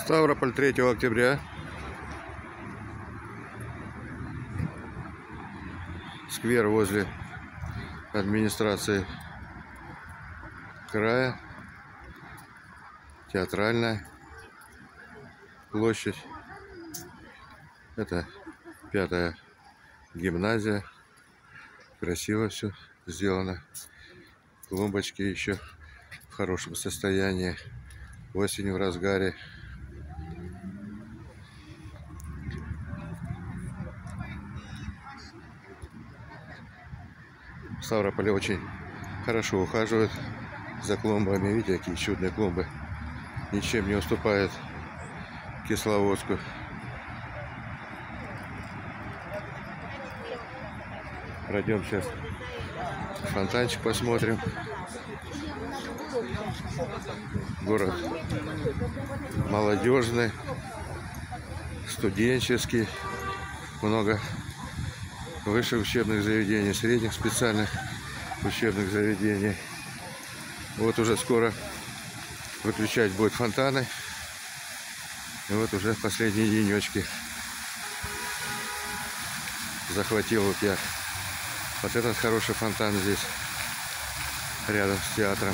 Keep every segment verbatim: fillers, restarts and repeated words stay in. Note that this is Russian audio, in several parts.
Ставрополь, третьего октября. Сквер возле администрации края. Театральная площадь. Это пятая гимназия. Красиво все сделано. Клумбочки еще в хорошем состоянии. Осень в разгаре. В Ставрополе очень хорошо ухаживают за клумбами. Видите, какие чудные клумбы. Ничем не уступает Кисловодску. Пройдем сейчас фонтанчик посмотрим. Город молодежный, студенческий. Много высших учебных заведений, средних специальных учебных заведений. Вот уже скоро выключать будут фонтаны. И вот уже последние денечки. Захватил вот я вот этот хороший фонтан здесь, рядом с театром.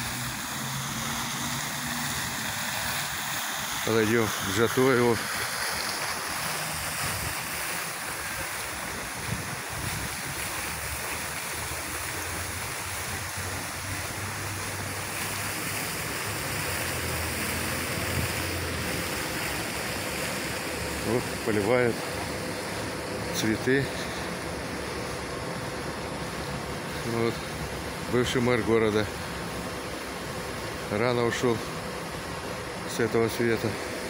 Подойдем к Жатоеву. Вот поливают цветы. Вот бывший мэр города рано ушел с этого света.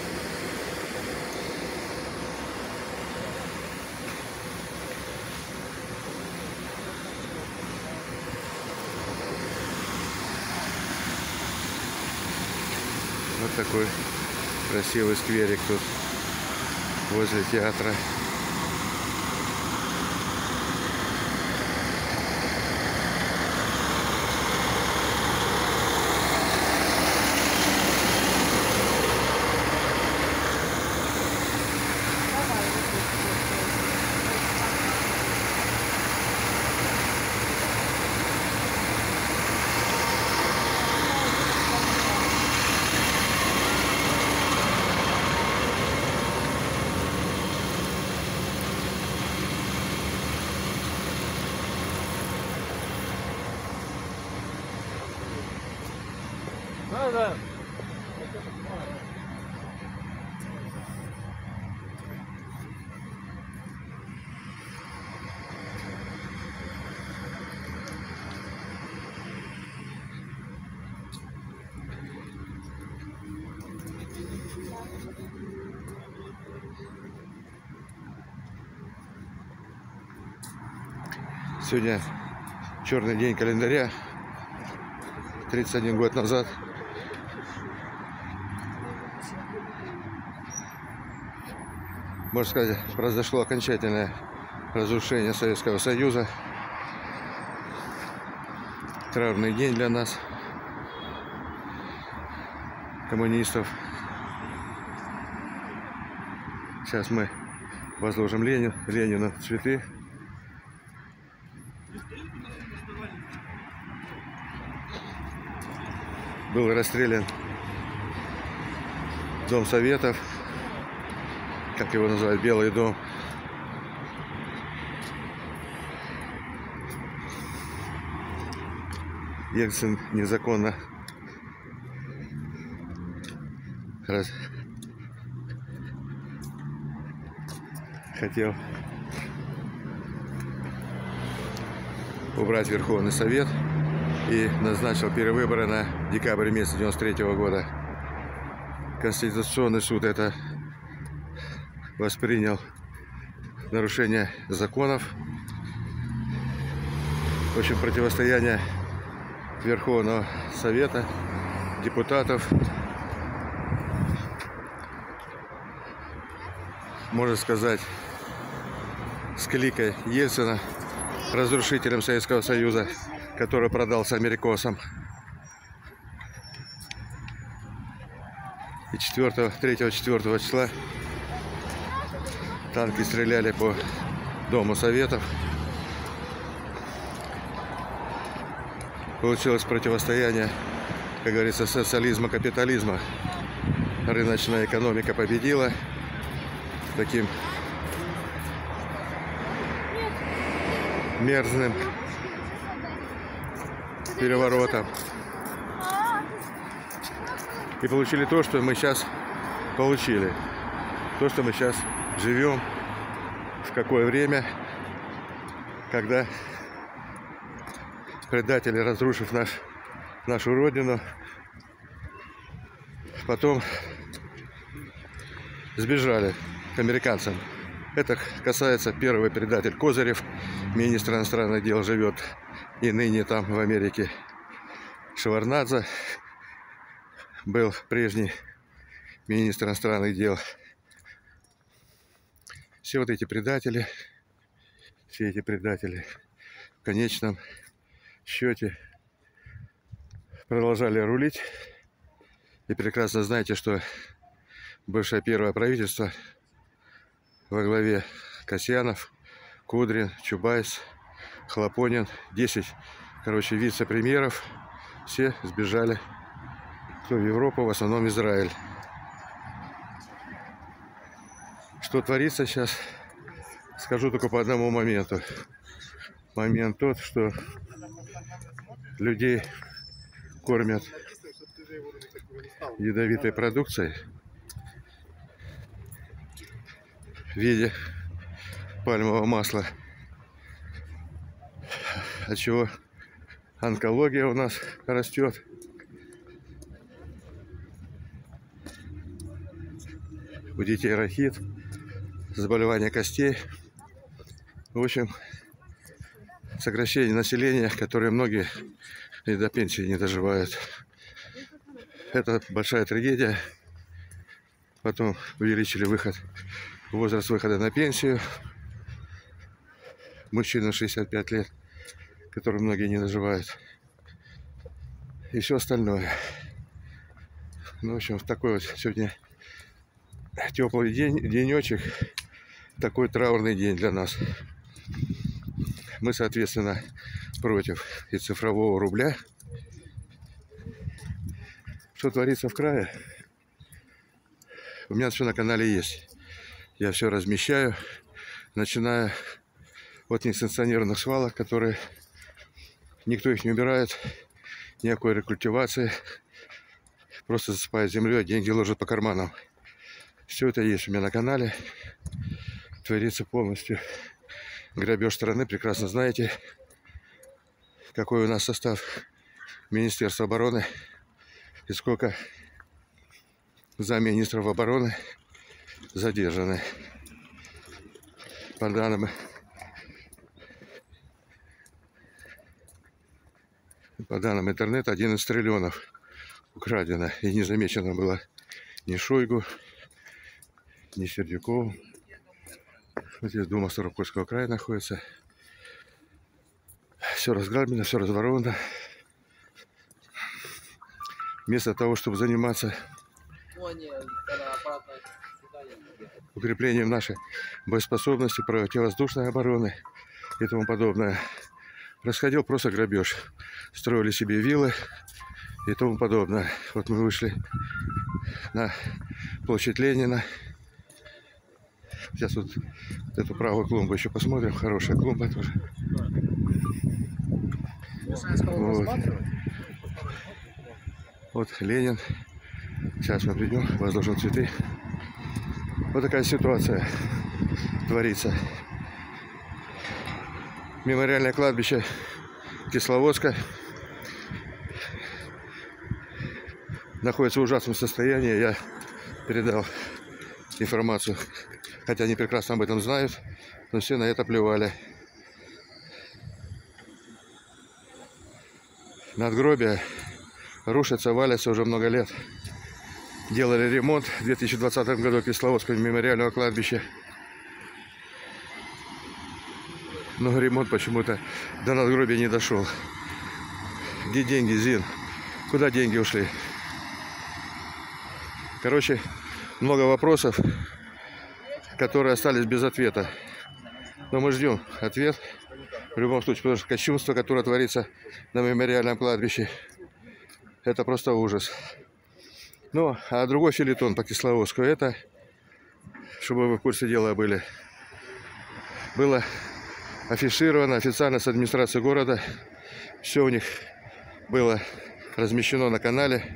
Вот такой красивый скверик тут возле театра. Надо. Сегодня черный день календаря. тридцать один год назад можно сказать, произошло окончательное разрушение Советского Союза. Траурный день для нас, коммунистов. Сейчас мы возложим Ленину, Ленину цветы. Был расстрелян Дом Советов, как его называют, Белый дом. Ельцин незаконно раз... хотел убрать Верховный Совет и назначил перевыборы на декабрь месяц девяносто третьего года. Конституционный суд это воспринял нарушение законов. В общем, противостояние Верховного Совета, депутатов, можно сказать, с кликой Ельцина, разрушителем Советского Союза, который продался америкосам. И четвёртого, третьего-четвёртого числа танки стреляли по Дому Советов. Получилось противостояние, как говорится, социализма, капитализма. Рыночная экономика победила таким мерзным переворотом. И получили то, что мы сейчас получили. То, что мы сейчас живем, в какое время, когда предатели, разрушив наш, нашу родину, потом сбежали к американцам. Это касается первый предатель Козырев, министр иностранных дел, живет и ныне там в Америке. Шеварднадзе был прежний министр иностранных дел. Все вот эти предатели, все эти предатели в конечном счете продолжали рулить. И прекрасно знаете, что бывшее первое правительство во главе Касьянов, Кудрин, Чубайс, Хлопонин, десять, короче, вице-премьеров, все сбежали кто в Европу, в основном Израиль. Что творится сейчас, скажу только по одному моменту. Момент тот, что людей кормят ядовитой продукцией в виде пальмового масла, от чего онкология у нас растет. У детей рахит, заболевания костей. В общем, сокращение населения, которое многие и до пенсии не доживают. Это большая трагедия. Потом увеличили выход, возраст выхода на пенсию. Мужчина шестьдесят пять лет, который многие не доживают. И все остальное. Ну, в общем, такой вот сегодня теплый день, денечек, такой траурный день для нас. Мы, соответственно, против и цифрового рубля. Что творится в крае? У меня все на канале есть. Я все размещаю, начиная от несанкционированных свалок, которые никто их не убирает, никакой рекультивации, просто засыпает землей, а деньги ложат по карманам. Все это есть у меня на канале. Творится полностью грабеж страны. Прекрасно знаете, какой у нас состав Министерства обороны и сколько замминистров обороны задержаны. По данным, по данным интернета, одиннадцать триллионов украдено. И не замечено было ни Шойгу, ни Сердюкову. Вот здесь Дума Ставропольского края находится. Все разграблено, все разворовано. Вместо того, чтобы заниматься укреплением нашей боеспособности, противовоздушной обороны и тому подобное, происходил просто грабеж. Строили себе виллы и тому подобное. Вот мы вышли на площадь Ленина. Сейчас вот эту правую клумбу еще посмотрим. Хорошая клумба тоже. Вот. Вот Ленин. Сейчас мы придем, возложим цветы. Вот такая ситуация творится. Мемориальное кладбище Кисловодска находится в ужасном состоянии. Я передал информацию, хотя они прекрасно об этом знают, но все на это плевали. Надгробия рушатся, валятся уже много лет. Делали ремонт в две тысячи двадцатом году Кисловодского мемориального кладбища. Но ремонт почему-то до надгробия не дошел. Где деньги, Зин? Куда деньги ушли? Короче, много вопросов, которые остались без ответа. Но мы ждем ответ в любом случае, потому что кощунство, которое творится на мемориальном кладбище, это просто ужас. Ну, а другой филитон по Кисловодску, это, чтобы вы в курсе дела были, было афишировано официально с администрации города. Все у них было размещено на канале.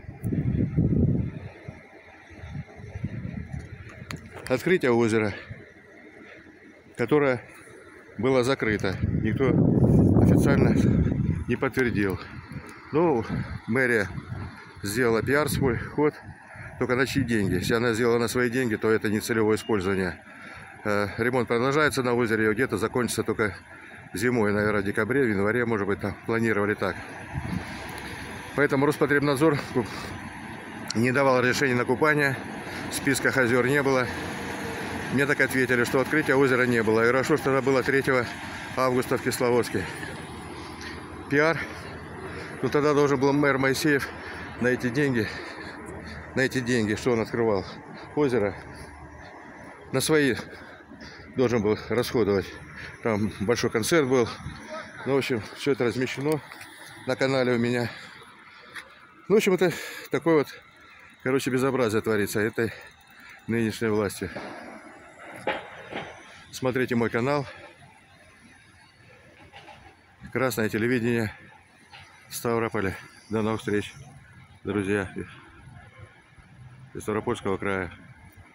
Открытие озера, которое было закрыто. Никто официально не подтвердил. Ну, мэрия сделала пиар свой ход, только на чьи деньги. Если она сделала на свои деньги, то это не целевое использование. Ремонт продолжается на озере, где-то закончится только зимой, наверное, в декабре, в январе, может быть, там планировали так. Поэтому Роспотребнадзор не давал разрешения на купание, в списках озер не было. Мне так ответили, что открытия озера не было. И хорошо, что это было третьего августа в Кисловодске. Пиар. Ну тогда должен был мэр Моисеев на эти деньги, на эти деньги, что он открывал озеро, на свои должен был расходовать. Там большой концерт был. Ну, в общем, все это размещено на канале у меня. Ну, в общем, это такое вот, короче, безобразие творится этой нынешней властью. Смотрите мой канал. Красное телевидение в Ставрополе. До новых встреч, друзья, из Ставропольского края.